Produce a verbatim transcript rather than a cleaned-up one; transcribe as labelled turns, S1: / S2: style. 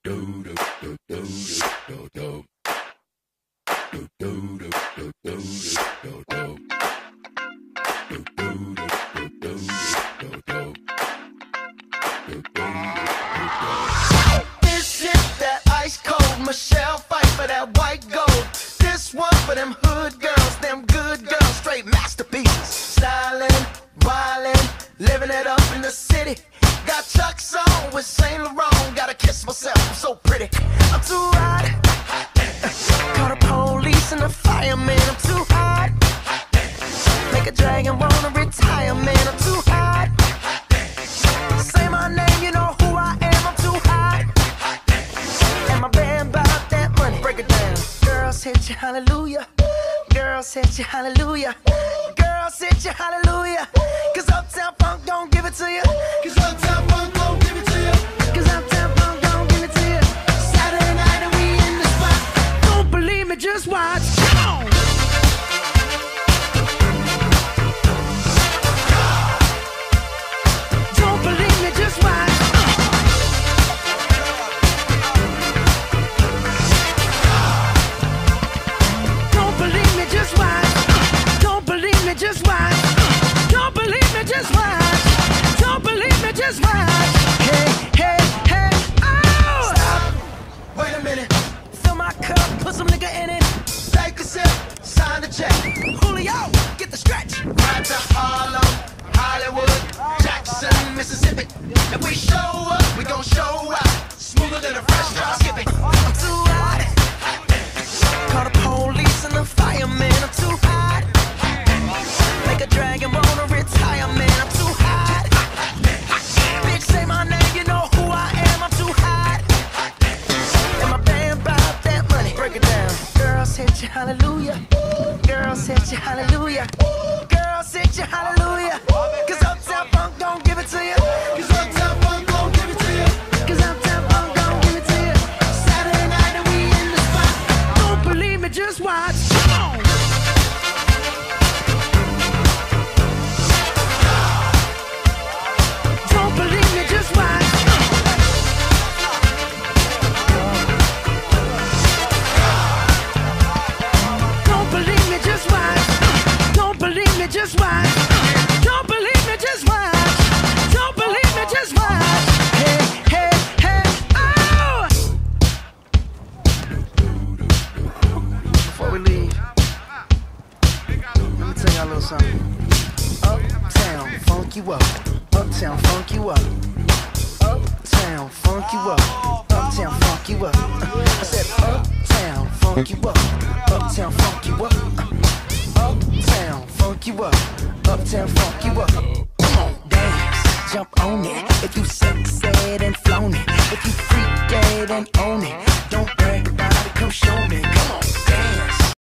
S1: This is that ice cold Michelle fight for that white gold. This one for them hood girls, them good girls, straight masterpieces. Stylin', wildin', living it up in the city. Got Chuck's on with Saint Laurent. Gotta kiss myself, I'm so pretty. I'm too hot. Call the police and the fireman. I'm too hot. Make a dragon wanna retire, man. I'm too hot. Say my name, you know who I am. I'm too hot. And my band bought that money. Break it down. Girls hit you, hallelujah. Girls hit you, hallelujah. Girls hit you, hallelujah. Cause Uptown Funk don't give it to you. Cause Uptown Funk don't give it to you. Cause Uptown Funk don't give it to you. Saturday night and we in the spot. Don't believe me, just watch. Come on. Don't believe me, just watch. Don't believe me, just watch. Don't believe me, just watch. Don't believe me, just watch. Don't believe me, just watch. Hey, hey, hey, oh! Stop. Wait a minute. Fill my cup, put some nigga in it. Take a sip, sign the check. Julio, get the stretch. Right to Harlem, Hollywood, Jackson, Mississippi. If we show up, we gon' show out. Smoother than a fresh drop skipping. I'm too hot. Call the police and the fireman. I'm too hot. Make a dragon wanna retire, man. I'm too hot. Bitch, say my name, you know who I am. I'm too hot. And my band bought that money. Break it down. Girls hit you, hallelujah. Girls hit you, hallelujah. Girls hit you, hallelujah. Cause Uptown Funk don't give it to you. Cause Uptown Funk don't give it to you. Cause Uptown Funk don't give it to you. Saturday night and we in the spot. Don't believe me, just watch. Come on. Don't believe me, just watch. Don't believe me, just watch. Don't believe me, just watch. Don't believe me, just watch. Don't believe me, just watch. Hey, hey, hey, oh! Before we leave, let me tell y'all a little something. Uptown, funk you up. Uptown, funk you up. Uptown, funk you up. Uptown, funk you up. I said uptown, funk you up. Uptown, funk you up. Uptown, funk you up. Uptown, funk you up. Come on, dance, jump on it. If you sexed and flown it, if you freaked and own it,